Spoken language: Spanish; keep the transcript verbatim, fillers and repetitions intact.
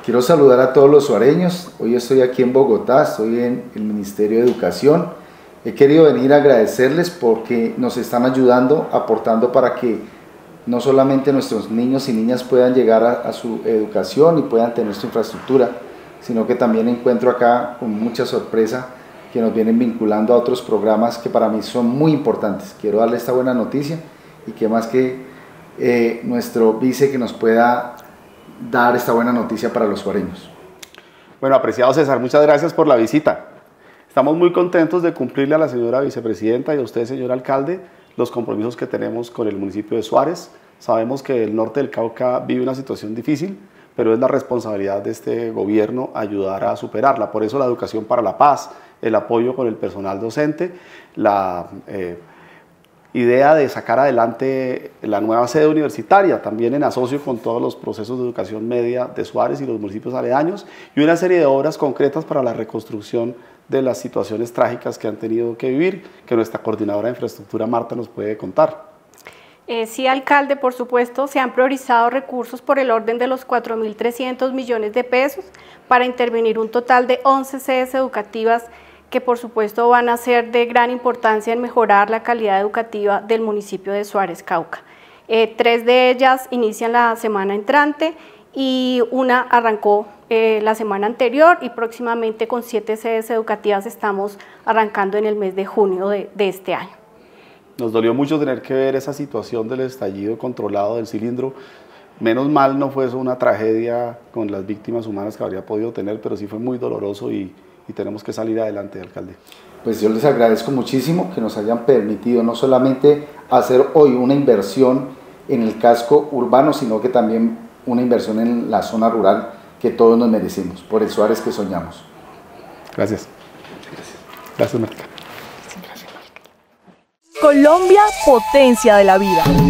Quiero saludar a todos los suareños. Hoy estoy aquí en Bogotá, estoy en el Ministerio de Educación. He querido venir a agradecerles porque nos están ayudando, aportando para que no solamente nuestros niños y niñas puedan llegar a, a su educación y puedan tener su infraestructura, sino que también encuentro acá con mucha sorpresa que nos vienen vinculando a otros programas que para mí son muy importantes. Quiero darle esta buena noticia y que más que eh, nuestro vice que nos pueda dar esta buena noticia para los suareños. Bueno, apreciado César, muchas gracias por la visita. Estamos muy contentos de cumplirle a la señora vicepresidenta y a usted, señor alcalde, los compromisos que tenemos con el municipio de Suárez. Sabemos que el norte del Cauca vive una situación difícil, pero es la responsabilidad de este gobierno ayudar a superarla. Por eso la educación para la paz, el apoyo con el personal docente, la eh, idea de sacar adelante la nueva sede universitaria, también en asocio con todos los procesos de educación media de Suárez y los municipios aledaños, y una serie de obras concretas para la reconstrucción de las situaciones trágicas que han tenido que vivir, que nuestra coordinadora de infraestructura, Marta, nos puede contar. Eh, sí, alcalde, por supuesto, se han priorizado recursos por el orden de los cuatro mil trescientos millones de pesos para intervenir un total de once sedes educativas que por supuesto van a ser de gran importancia en mejorar la calidad educativa del municipio de Suárez, Cauca. Eh, tres de ellas inician la semana entrante y una arrancó eh, la semana anterior, y próximamente con siete sedes educativas estamos arrancando en el mes de junio de, de este año. Nos dolió mucho tener que ver esa situación del estallido controlado del cilindro. Menos mal no fue eso una tragedia con las víctimas humanas que habría podido tener, pero sí fue muy doloroso y, y tenemos que salir adelante, alcalde. Pues yo les agradezco muchísimo que nos hayan permitido no solamente hacer hoy una inversión en el casco urbano, sino que también una inversión en la zona rural que todos nos merecemos, por el Suárez que soñamos. Gracias. Gracias, Marta. Colombia, potencia de la vida.